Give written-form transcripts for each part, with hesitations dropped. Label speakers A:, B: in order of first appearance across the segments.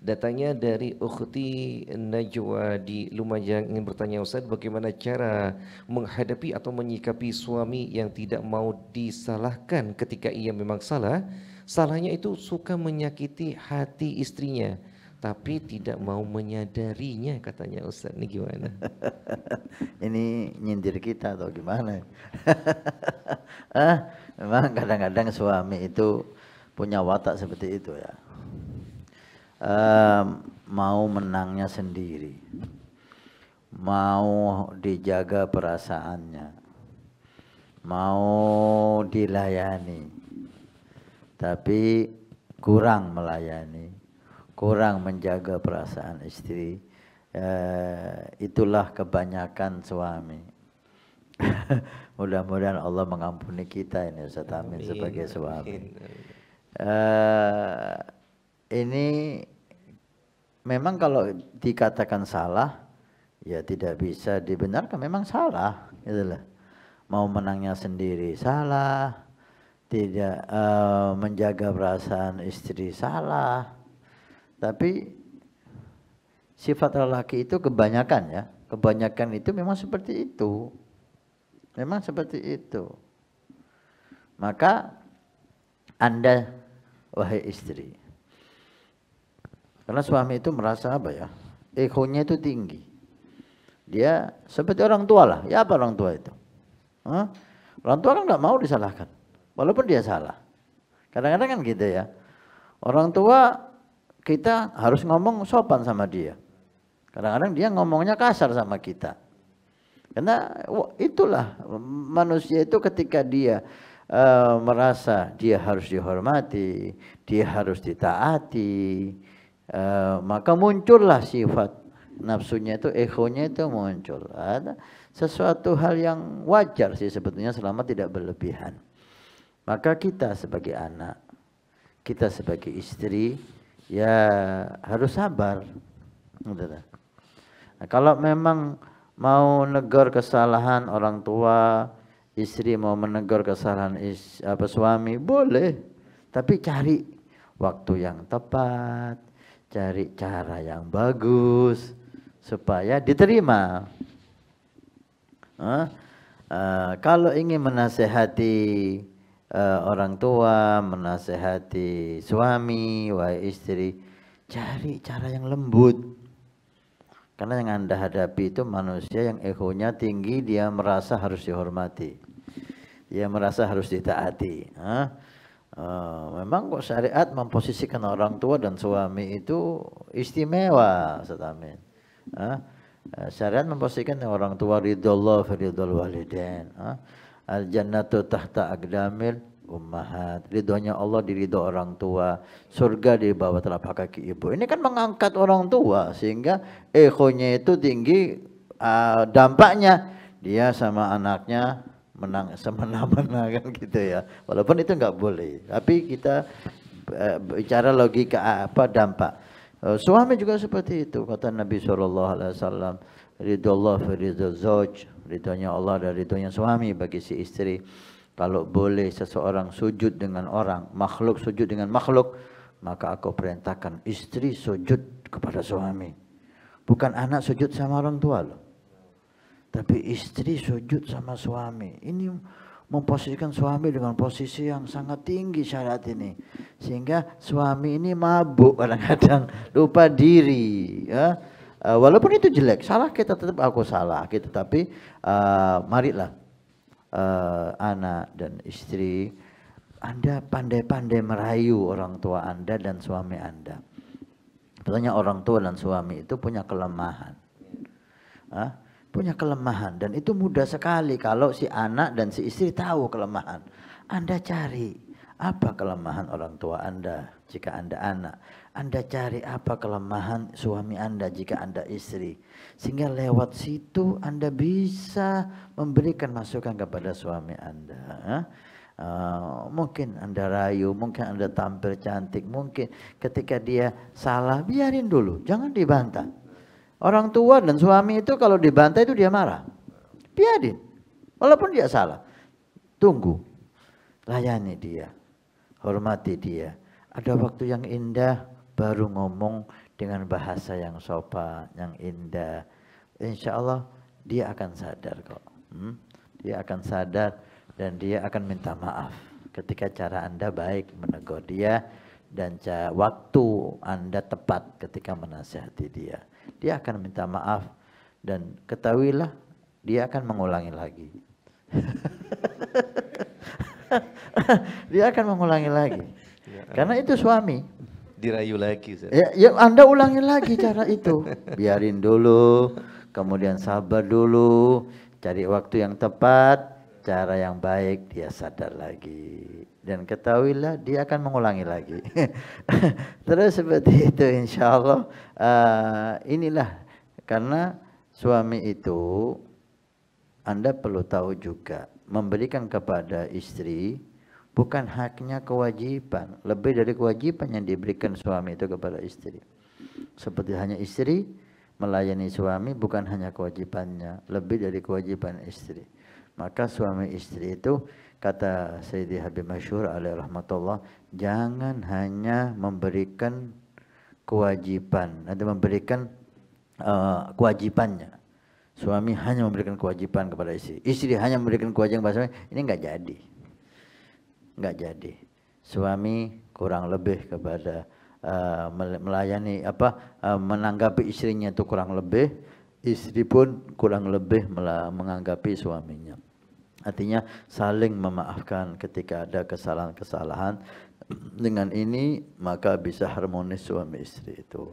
A: Datangnya dari Ukhti Najwa di Lumajang ingin bertanya Ustaz, bagaimana cara menghadapi atau menyikapi suami yang tidak mau disalahkan ketika ia memang salah. Salahnya itu suka menyakiti hati istrinya, tapi tidak mau menyadarinya katanya Ustaz. Ini gimana?
B: Ini nyindir kita atau gimana? Memang kadang-kadang suami itu punya watak seperti itu ya. Mau menangnya sendiri, mau dijaga perasaannya, mau dilayani, tapi kurang melayani, kurang menjaga perasaan istri. Itulah kebanyakan suami. Mudah-mudahan Allah mengampuni kita ini Ustaz Amin sebagai suami. Ini memang kalau dikatakan salah, ya tidak bisa dibenarkan, memang salah, gitu lah. Mau menangnya sendiri salah, tidak menjaga perasaan istri salah. Tapi sifat lelaki itu kebanyakan ya, kebanyakan itu memang seperti itu. Memang seperti itu. Maka Anda, wahai istri, karena suami itu merasa apa ya, egonya itu tinggi. Dia seperti orang tua lah. Ya apa orang tua itu? Orang tua kan nggak mau disalahkan, walaupun dia salah. Kadang-kadang kan gitu ya. Orang tua kita harus ngomong sopan sama dia. Kadang-kadang dia ngomongnya kasar sama kita. Karena itulah manusia itu ketika dia merasa dia harus dihormati, dia harus ditaati, maka muncullah sifat nafsunya itu, egonya itu muncul. Ada sesuatu hal yang wajar sih sebetulnya selama tidak berlebihan. Maka kita sebagai anak, kita sebagai istri, ya harus sabar. Nah, kalau memang mau negur kesalahan orang tua, istri mau menegur kesalahan suami, boleh. Tapi cari waktu yang tepat, cari cara yang bagus supaya diterima. Kalau ingin menasehati orang tua, menasehati suami, wahai istri, cari cara yang lembut. Karena yang Anda hadapi itu manusia yang egonya tinggi, dia merasa harus dihormati, dia merasa harus ditaati. Memang kok syariat memposisikan orang tua dan suami itu istimewa, Ustaz Amin. Syariat memposisikan orang tua ridhollah fi ridhol walidain. Al jannatu tahta aqdamil ummahat. Ridhonya Allah di ridho orang tua, surga di bawah telapak kaki ibu. Ini kan mengangkat orang tua sehingga egonya itu tinggi, dampaknya dia sama anaknya menang semena-mena kan gitu ya. Walaupun itu nggak boleh, tapi kita bicara logika apa dampak. Suami juga seperti itu, kata Nabi SAW, ridhollah fi ridho zauj, ridhonya Allah dan ridhonya suami bagi si istri. Kalau boleh seseorang sujud dengan orang, makhluk sujud dengan makhluk, maka aku perintahkan istri sujud kepada suami. Bukan anak sujud sama orang tua loh, tapi istri sujud sama suami. Ini memposisikan suami dengan posisi yang sangat tinggi syariat ini, sehingga suami ini mabuk kadang-kadang, lupa diri ya. Walaupun itu jelek, salah kita tetap aku salah gitu, tapi marilah anak dan istri, Anda pandai-pandai merayu orang tua Anda dan suami Anda. Betulnya orang tua dan suami itu punya kelemahan, punya kelemahan, dan itu mudah sekali kalau si anak dan si istri tahu kelemahan. Anda cari apa kelemahan orang tua Anda jika Anda anak, Anda cari apa kelemahan suami Anda jika Anda istri, sehingga lewat situ Anda bisa memberikan masukan kepada suami Anda. Mungkin Anda rayu, mungkin Anda tampil cantik, mungkin ketika dia salah biarin dulu, jangan dibantah. Orang tua dan suami itu kalau dibantah itu dia marah, biarin, walaupun dia salah, tunggu, layani dia, hormati dia. Ada waktu yang indah baru ngomong dengan bahasa yang sopan, yang indah, insya Allah dia akan sadar kok. Dia akan sadar dan dia akan minta maaf ketika cara Anda baik menegur dia dan waktu Anda tepat ketika menasihati dia. Dia akan minta maaf dan ketahuilah dia akan mengulangi lagi. Dia akan mengulangi lagi. Karena itu suami.
A: Dirayu lagi.
B: Ya, Anda ulangi lagi cara itu. Biarin dulu, kemudian sabar dulu, cari waktu yang tepat, cara yang baik, dia sadar lagi. Dan ketahuilah dia akan mengulangi lagi. Terus seperti itu insya Allah. Inilah karena suami itu Anda perlu tahu juga memberikan kepada istri bukan haknya, kewajiban. Lebih dari kewajiban yang diberikan suami itu kepada istri. Seperti hanya istri melayani suami bukan hanya kewajibannya, lebih dari kewajiban istri. Maka suami istri itu kata Sayyidi Habib Masyhur alaihi rahmatullah, jangan hanya memberikan kewajiban atau memberikan kewajibannya. Suami hanya memberikan kewajiban kepada istri, istri hanya memberikan kewajiban kepada suami, ini enggak jadi. Enggak jadi. Suami kurang lebih kepada melayani menanggapi istrinya itu kurang lebih, istri pun kurang lebih menganggapi suaminya. Artinya saling memaafkan ketika ada kesalahan-kesalahan. Dengan ini maka bisa harmonis suami istri itu.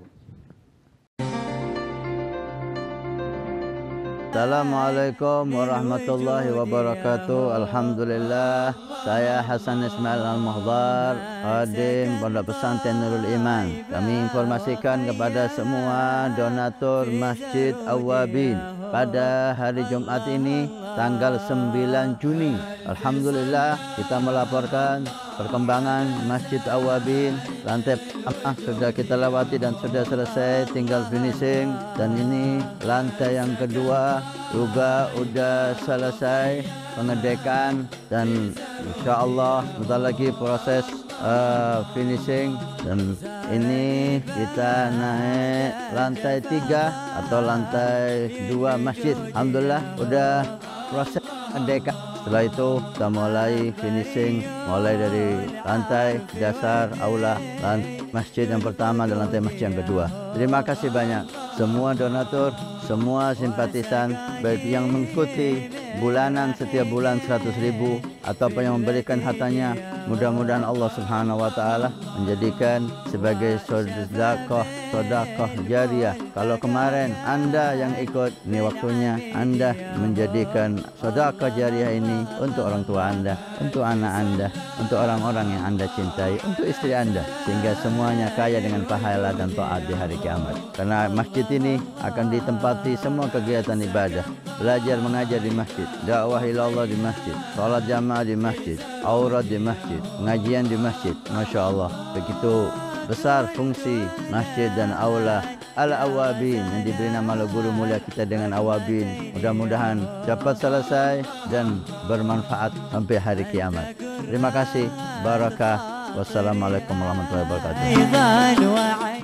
B: Assalamualaikum warahmatullahi wabarakatuh. Alhamdulillah, saya Hasan Ismail Al-Muhdar, khadim Pondok Pesantren Nurul Iman. Kami informasikan kepada semua donatur Masjid Awwabin pada hari Jumat ini tanggal 9 Juni. Alhamdulillah kita melaporkan perkembangan Masjid Awwabin. Lantai pertama sudah kita lewati dan sudah selesai, tinggal finishing. Dan ini lantai yang kedua juga sudah selesai pengedekan dan insya Allah bentar lagi proses finishing. Dan ini kita naik lantai 3 atau lantai 2 masjid. Alhamdulillah udah proses pengedekan. Setelah itu kita mulai finishing, mulai dari lantai dasar aula masjid yang pertama dan lantai masjid yang kedua. Terima kasih banyak semua donatur, semua simpatisan, baik yang mengikuti bulanan setiap bulan 100.000 ataupun yang memberikan hartanya. Mudah-mudahan Allah Subhanahu wa taala menjadikan sebagai sedekah jariah. Kalau kemarin Anda yang ikut, ini waktunya Anda menjadikan sedekah jariah ini untuk orang tua Anda, untuk anak Anda, untuk orang-orang yang Anda cintai, untuk istri Anda, sehingga semuanya kaya dengan pahala dan taat di hari kiamat. Karena masjid ini akan ditempati semua kegiatan ibadah, belajar mengajar di masjid, dakwah ilallah di masjid, salat jamaah di masjid, aurat di masjid, pengajian di masjid. Masya Allah, begitu besar fungsi masjid dan aula Al-Awwabin yang diberi nama oleh guru mulia kita dengan Awwabin. Mudah-mudahan dapat selesai dan bermanfaat sampai hari kiamat. Terima kasih. Barakah. Wassalamualaikum warahmatullahi wabarakatuh.